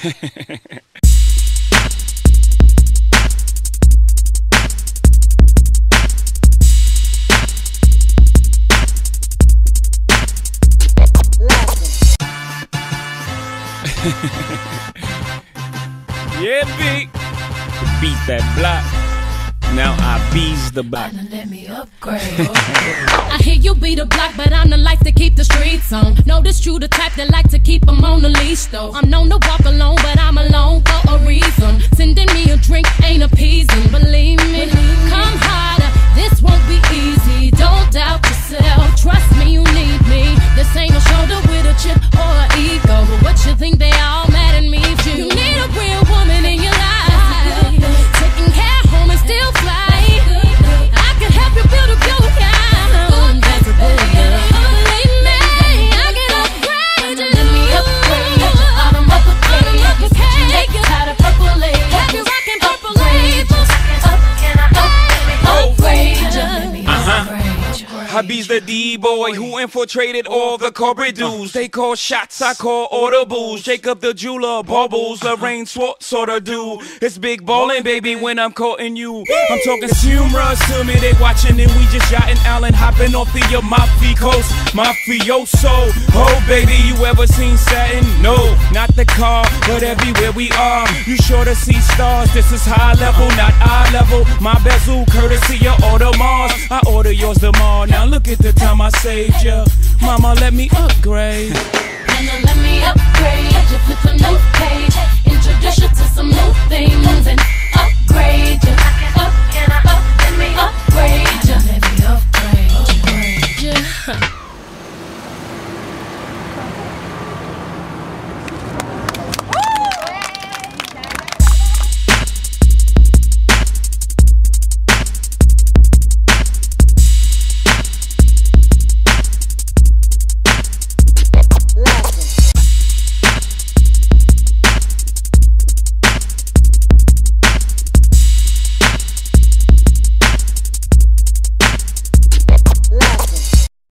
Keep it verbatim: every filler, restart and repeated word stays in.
Yeah, beat. Beat that block. Now I bees the block. Let me upgrade. I hear you be the block, but I'm the life to keep the streets on. Notice you the type that like to keep them on the leash, though. I'm known to walk alone, but I'm alone for a reason. Sending me a drink ain't appeasing, believe me. Come harder, this won't be easy. Don't doubt yourself, trust me, you need me. This ain't a shoulder with a chip or an ego. But what you think they all mad at me for? You need a real woman in your life, taking care home and still fly. I can help you build a beautiful town. That's a good girl. Believe me, I can upgrade you. Let me upgrade you. I'm up a cake. Tired of purple labels. Have you rocking purple labels? Up, can I upgrade you? Uh-huh. Hubby's the D-boy who infiltrated all the corporate dudes. They call shots, I call audibles. Jacob the jeweler, bubbles, a rain sort sorta do. It's big ballin', baby, when I'm courting you. I'm talking humorous to me, they watching and we just yachting Allen, hopping off the Amalfi Coast. Mafioso, oh baby, you ever seen satin? No, not the car, but everywhere we are. You sure to see stars, this is high level, not eye level. My bezel, courtesy of Audemars. I order yours tomorrow. Now look at the time I saved ya. Mama, let me upgrade. Mama, let me upgrade. You flip a new page, introduce you to some new things and upgrade you. Up, can I up, let me upgrade.